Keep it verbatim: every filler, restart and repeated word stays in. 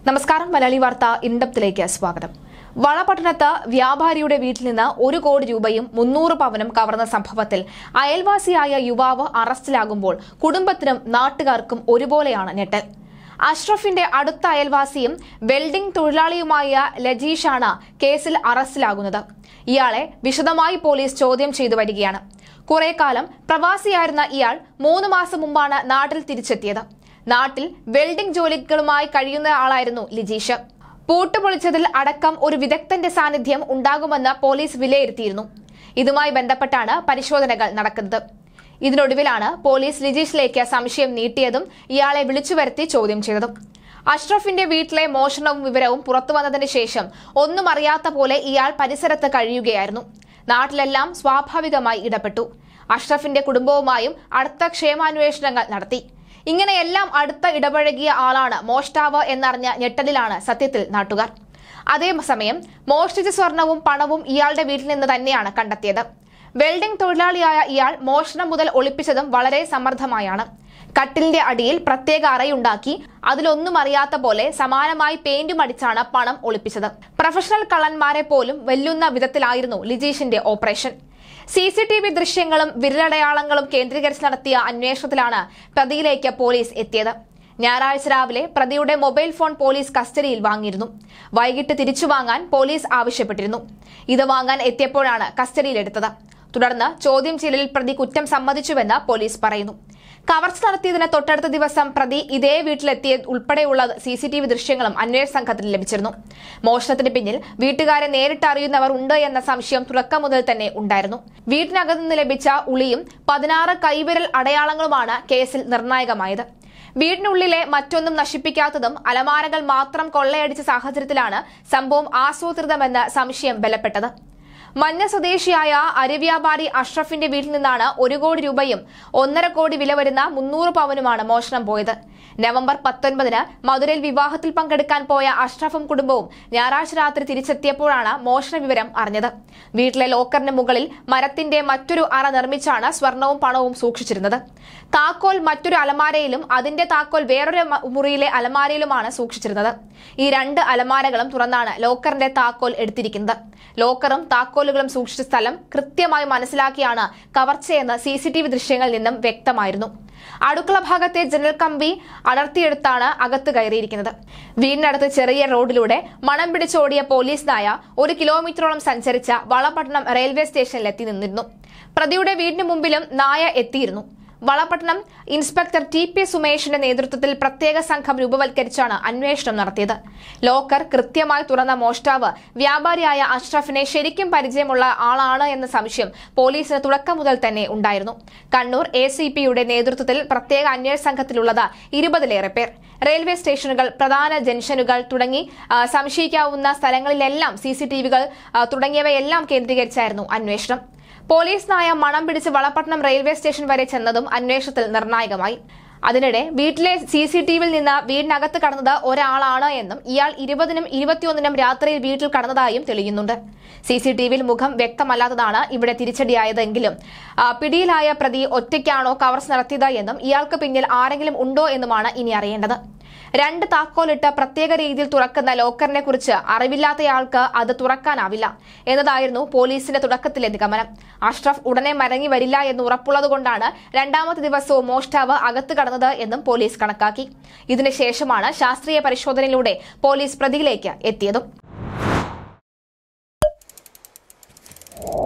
നമസ്കാരം. മലയാളി വാർത്ത ഇൻഡപ്തിലേക്ക് സ്വാഗതം. വളപട്ടണത്ത് വ്യാപാരിയുടെ വീട്ടിൽ നിന്ന് ഒരു കോടി രൂപയും മുന്നൂറ് പവനും കവർന്ന സംഭവത്തിൽ അയൽവാസിയായ യുവാവ് അറസ്റ്റിലാകുമ്പോൾ കുടുംബത്തിനും നാട്ടുകാർക്കും ഒരുപോലെയാണ് ഞെട്ടൽ. അഷ്റഫിന്റെ അടുത്ത അയൽവാസിയും വെൽഡിംഗ് തൊഴിലാളിയുമായ ലജീഷാണ് കേസിൽ അറസ്റ്റിലാകുന്നത്. ഇയാളെ വിശദമായി പോലീസ് ചോദ്യം ചെയ്തു വരികയാണ്. കുറെ കാലം പ്രവാസിയായിരുന്ന ഇയാൾ മൂന്ന് മാസം മുമ്പാണ് നാട്ടിൽ തിരിച്ചെത്തിയത്. നാട്ടിൽ വെൽഡിംഗ് ജോലികളുമായി കഴിയുന്ന ആളായിരുന്നു ലിജീഷ്. പൂട്ടുപൊളിച്ചതിൽ അടക്കം ഒരു വിദഗ്ധന്റെ സാന്നിധ്യം ഉണ്ടാകുമെന്ന് പോലീസ് വിലയിരുത്തിയിരുന്നു. ഇതുമായി ബന്ധപ്പെട്ടാണ് പരിശോധനകൾ നടക്കുന്നത്. ഇതിനൊടുവിലാണ് പോലീസ് ലിജീഷിലേക്ക് സംശയം നീട്ടിയതും ഇയാളെ വിളിച്ചുവരുത്തി ചോദ്യം ചെയ്തതും. അഷ്റഫിന്റെ വീട്ടിലെ മോഷണവും വിവരവും പുറത്തുവന്നതിന് ശേഷം ഒന്നും അറിയാത്ത പോലെ ഇയാൾ പരിസരത്ത് കഴിയുകയായിരുന്നു. നാട്ടിലെല്ലാം സ്വാഭാവികമായി ഇടപെട്ടു. അഷ്റഫിന്റെ കുടുംബവുമായും അടുത്ത ക്ഷേമാന്വേഷണങ്ങൾ നടത്തി. ഇങ്ങനെയെല്ലാം അടുത്ത ഇടപഴകിയ ആളാണ് മോഷ്ടാവ് എന്നറിഞ്ഞ ഞെട്ടലിലാണ് സത്യത്തിൽ നാട്ടുകാർ. അതേസമയം മോഷ്ടിച്ച സ്വർണവും പണവും ഇയാളുടെ വീട്ടിൽ നിന്ന് തന്നെയാണ് കണ്ടെത്തിയത്. വെൽഡിംഗ് തൊഴിലാളിയായ ഇയാൾ മോഷണം മുതൽ ഒളിപ്പിച്ചതും വളരെ സമർത്ഥമായാണ്. കട്ടിലിന്റെ അടിയിൽ പ്രത്യേക അറയുണ്ടാക്കി അതിലൊന്നും അറിയാത്ത പോലെ സമാനമായി പെയിന്റും അടിച്ചാണ് പണം ഒളിപ്പിച്ചത്. പ്രൊഫഷണൽ കള്ളന്മാരെ പോലും വെല്ലുന്ന വിധത്തിലായിരുന്നു ലിജീഷിന്റെ operation. C C T V ദൃശ്യങ്ങളും വിരലടയാളങ്ങളും കേന്ദ്രീകരിച്ച് നടത്തിയ അന്വേഷണത്തിലാണ് പ്രതിയിലേക്ക് പോലീസ് എത്തിയത്. ഞായറാഴ്ച രാവിലെ പ്രതിയുടെ മൊബൈൽ ഫോൺ പോലീസ് കസ്റ്റഡിയിൽ വാങ്ങിയിരുന്നു. വൈകിട്ട് തിരിച്ചു വാങ്ങാൻ പോലീസ് ആവശ്യപ്പെട്ടിരുന്നു. ഇത് വാങ്ങാൻ എത്തിയപ്പോഴാണ് കസ്റ്റഡിയിലെടുത്തത്. തുടർന്ന് ചോദ്യം ചെയ്യലിൽ പ്രതി കുറ്റം സമ്മതിച്ചുവെന്ന് പോലീസ് പറയുന്നു. കവർച്ച നടത്തിയതിന് തൊട്ടടുത്ത ദിവസം പ്രതി ഇതേ വീട്ടിലെത്തിയ ഉൾപ്പെടെയുള്ള സി സി ടി വി ദൃശ്യങ്ങളും അന്വേഷണ സംഘത്തിന് ലഭിച്ചിരുന്നു. മോഷണത്തിന് പിന്നിൽ വീട്ടുകാരെ നേരിട്ട് അറിയുന്നവർ ഉണ്ട് എന്ന സംശയം തുടക്കം മുതൽ തന്നെ ഉണ്ടായിരുന്നു. വീട്ടിനകത്ത് നിന്ന് ലഭിച്ച ഉളിയും പതിനാറ് കൈവിരൽ അടയാളങ്ങളുമാണ് കേസിൽ നിർണായകമായത്. വീടിനുള്ളിലെ മറ്റൊന്നും നശിപ്പിക്കാത്തതും അലമാരകൾ മാത്രം കൊള്ളയടിച്ച സാഹചര്യത്തിലാണ് സംഭവം ആസൂത്രിതമെന്ന സംശയം ബലപ്പെട്ടത്. മഞ്ഞ സ്വദേശിയായ അരിവ്യാപാരി അഷ്റഫിന്റെ വീട്ടിൽ നിന്നാണ് ഒരു കോടി രൂപയും ഒന്നര കോടി വില വരുന്ന മുന്നൂറ് പവനുമാണ് മോഷണം പോയത്. നവംബർ പത്തൊൻപതിന് മധുരയിൽ വിവാഹത്തിൽ പങ്കെടുക്കാൻ പോയ അഷ്റഫും കുടുംബവും ഞായറാഴ്ച രാത്രി തിരിച്ചെത്തിയപ്പോഴാണ് മോഷണ വിവരം അറിഞ്ഞത്. വീട്ടിലെ ലോക്കറിന് മുകളിൽ മരത്തിന്റെ മറ്റൊരു അറ നിർമ്മിച്ചാണ് സ്വർണവും പണവും സൂക്ഷിച്ചിരുന്നത്. താക്കോൽ മറ്റൊരു അലമാരയിലും അതിന്റെ താക്കോൽ വേറൊരു മുറിയിലെ അലമാരയിലുമാണ് സൂക്ഷിച്ചിരുന്നത്. ഈ രണ്ട് അലമാരകളും തുറന്നാണ് ലോക്കറിന്റെ താക്കോൽ എടുത്തിരിക്കുന്നത്. ലോക്കറും താക്കോലുകളും സൂക്ഷിച്ച സ്ഥലം കൃത്യമായി മനസ്സിലാക്കിയാണ് കവർച്ചയെന്ന് സി സി ടി വി ദൃശ്യങ്ങളിൽ നിന്നും വ്യക്തമായിരുന്നു. അടുക്കള ഭാഗത്തെ ജനൽ കമ്പി അടർത്തിയെടുത്താണ് അകത്ത് കയറിയിരിക്കുന്നത്. വീടിനടുത്ത് ചെറിയ റോഡിലൂടെ മണം പിടിച്ചോടിയ പോലീസ് നായ ഒരു കിലോമീറ്ററോളം സഞ്ചരിച്ച വളപട്ടണം റെയിൽവേ സ്റ്റേഷനിൽ എത്തി നിന്നിരുന്നു. പ്രതിയുടെ വീടിന് മുമ്പിലും നായ എത്തിയിരുന്നു. വളപട്ടണം ഇൻസ്പെക്ടർ ടി പി സുമേഷിന്റെ നേതൃത്വത്തിൽ പ്രത്യേക സംഘം രൂപവൽക്കരിച്ചാണ് അന്വേഷണം നടത്തിയത്. ലോക്കർ കൃത്യമായി തുറന്ന മോഷ്ടാവ് വ്യാപാരിയായ അഷ്റഫിനെ ശരിക്കും പരിചയമുള്ള ആളാണ് എന്ന സംശയം പോലീസിന് തുടക്കം മുതൽ തന്നെ ഉണ്ടായിരുന്നു. കണ്ണൂർ എ സി പിയുടെ നേതൃത്വത്തിൽ പ്രത്യേക അന്വേഷണ സംഘത്തിലുള്ളത് ഇരുപതിലേറെ പേർ. റെയിൽവേ സ്റ്റേഷനുകൾ, പ്രധാന ജംഗ്ഷനുകൾ തുടങ്ങി സംശയിക്കാവുന്ന സ്ഥലങ്ങളിലെല്ലാം സി സി ടി വികൾ തുടങ്ങിയവയെല്ലാം കേന്ദ്രീകരിച്ചായിരുന്നു അന്വേഷണം. പോലീസ് നായ മണം പിടിച്ച് വളപട്ടണം റെയിൽവേ സ്റ്റേഷൻ വരെ ചെന്നതും അന്വേഷണത്തിൽ നിർണായകമായി. അതിനിടെ വീട്ടിലെ സി സി ടി വിയിൽ നിന്ന് വീടിനകത്ത് കടന്നത് ഒരാളാണ് എന്നും ഇയാൾ ഇരുപതിനും ഇരുപത്തിയൊന്നിനും രാത്രിയിൽ വീട്ടിൽ കടന്നതായും തെളിയുന്നുണ്ട്. സി സി ടി വിയിൽ മുഖം വ്യക്തമല്ലാത്തതാണ് ഇവിടെ തിരിച്ചടിയായതെങ്കിലും പിടിയിലായ പ്രതി ഒറ്റയ്ക്കാണോ കവർച്ച നടത്തിയത് എന്നും ഇയാൾക്ക് പിന്നിൽ ആരെങ്കിലും ഉണ്ടോ എന്നുമാണ് ഇനി അറിയേണ്ടത്. രണ്ട് താക്കോലിട്ട് പ്രത്യേക രീതിയിൽ തുറക്കുന്ന ലോക്കറിനെ കുറിച്ച് അറിവില്ലാത്തയാൾക്ക് അത് തുറക്കാനാവില്ല എന്നതായിരുന്നു പോലീസിന്റെ തുടക്കത്തിലെ നിഗമനം. അഷ്റഫ് ഉടനെ മടങ്ങി വരില്ല എന്ന് ഉറപ്പുള്ളതുകൊണ്ടാണ് രണ്ടാമത്തെ ദിവസവും മോഷ്ടാവ് അകത്ത് കടന്നത് എന്നും പോലീസ് കണക്കാക്കി. ഇതിനുശേഷമാണ് ശാസ്ത്രീയ പരിശോധനയിലൂടെ പോലീസ് പ്രതിയിലേക്ക് എത്തിയതും.